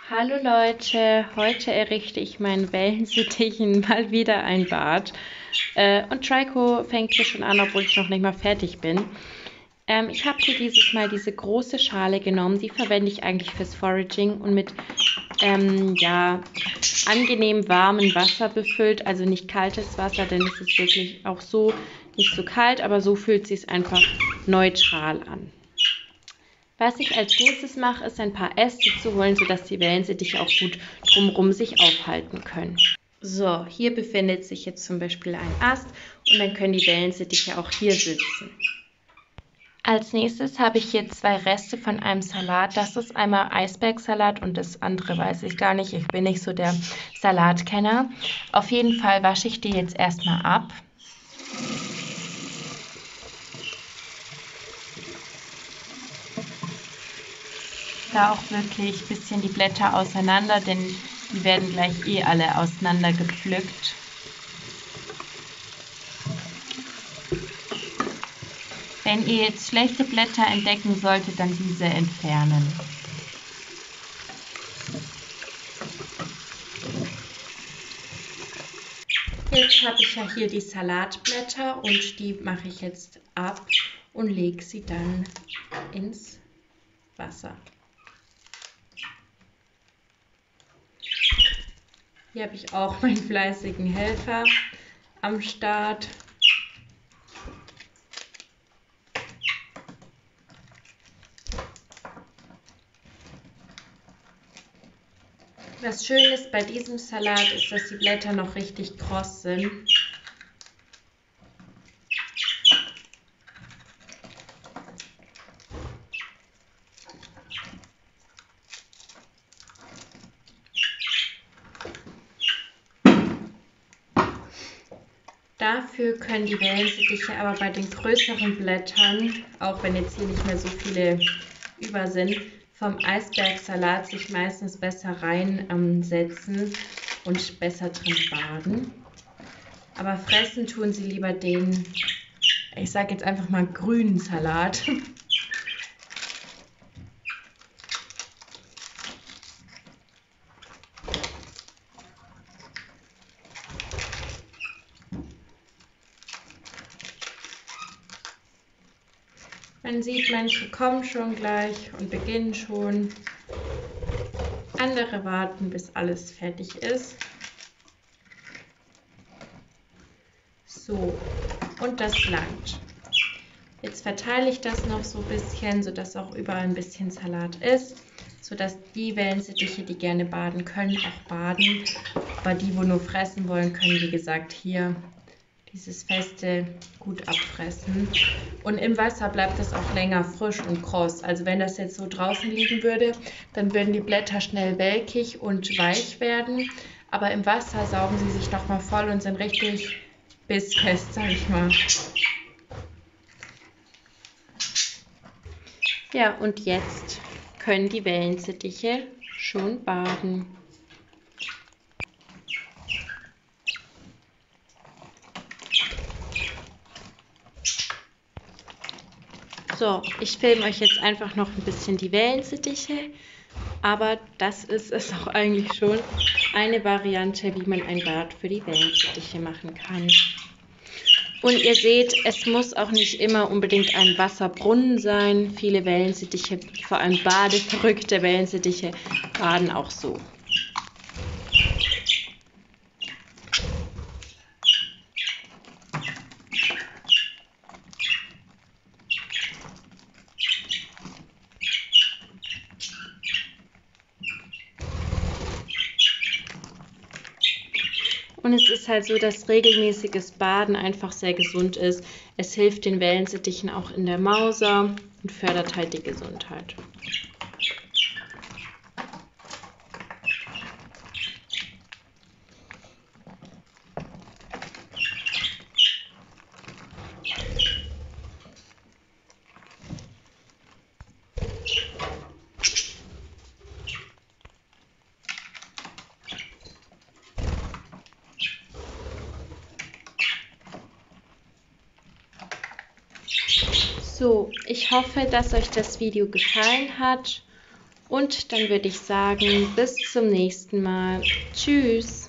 Hallo Leute, heute errichte ich meinen Wellensittichen mal wieder ein Bad. Und Trico fängt hier schon an, obwohl ich noch nicht mal fertig bin. Ich habe hier dieses Mal diese große Schale genommen, die verwende ich eigentlich fürs Foraging und mit ja, angenehm warmem Wasser befüllt, also nicht kaltes Wasser, denn es ist wirklich auch so nicht so kalt, aber so fühlt es sich einfach neutral an. Was ich als nächstes mache, ist ein paar Äste zu holen, sodass die Wellensittiche auch gut drumherum sich aufhalten können. So, hier befindet sich jetzt zum Beispiel ein Ast und dann können die Wellensittiche auch hier sitzen. Als nächstes habe ich hier zwei Reste von einem Salat. Das ist einmal Eisbergsalat und das andere weiß ich gar nicht. Ich bin nicht so der Salatkenner. Auf jeden Fall wasche ich die jetzt erstmal ab. Da auch wirklich ein bisschen die Blätter auseinander, denn die werden gleich eh alle auseinander gepflückt. Wenn ihr jetzt schlechte Blätter entdecken solltet, dann diese entfernen. Jetzt habe ich ja hier die Salatblätter und die mache ich jetzt ab und lege sie dann ins Wasser. Hier habe ich auch meinen fleißigen Helfer am Start. Was schön ist bei diesem Salat ist, dass die Blätter noch richtig kross sind. Dafür können die Wellensittiche aber bei den größeren Blättern, auch wenn jetzt hier nicht mehr so viele über sind, vom Eisbergsalat sich meistens besser reinsetzen und besser drin baden. Aber fressen tun sie lieber den, ich sage jetzt einfach mal grünen Salat. Man sieht, manche kommen schon gleich und beginnen schon. Andere warten, bis alles fertig ist. So, und das langt. Jetzt verteile ich das noch so ein bisschen, sodass auch überall ein bisschen Salat ist, sodass die Wellensittiche, die gerne baden können, auch baden. Aber die, wo nur fressen wollen, können, wie gesagt, hier dieses Feste gut abfressen. Und im Wasser bleibt es auch länger frisch und kross. Also wenn das jetzt so draußen liegen würde, dann würden die Blätter schnell welkig und weich werden. Aber im Wasser saugen sie sich nochmal voll und sind richtig bissfest, sag ich mal. Ja, und jetzt können die Wellensittiche schon baden. So, ich filme euch jetzt einfach noch ein bisschen die Wellensittiche, aber das ist es auch eigentlich schon, eine Variante, wie man ein Bad für die Wellensittiche machen kann. Und ihr seht, es muss auch nicht immer unbedingt ein Wasserbrunnen sein. Viele Wellensittiche, vor allem badeverrückte Wellensittiche, baden auch so. Und es ist halt so, dass regelmäßiges Baden einfach sehr gesund ist. Es hilft den Wellensittichen auch in der Mauser und fördert halt die Gesundheit. So, ich hoffe, dass euch das Video gefallen hat Und dann würde ich sagen, bis zum nächsten Mal. Tschüss.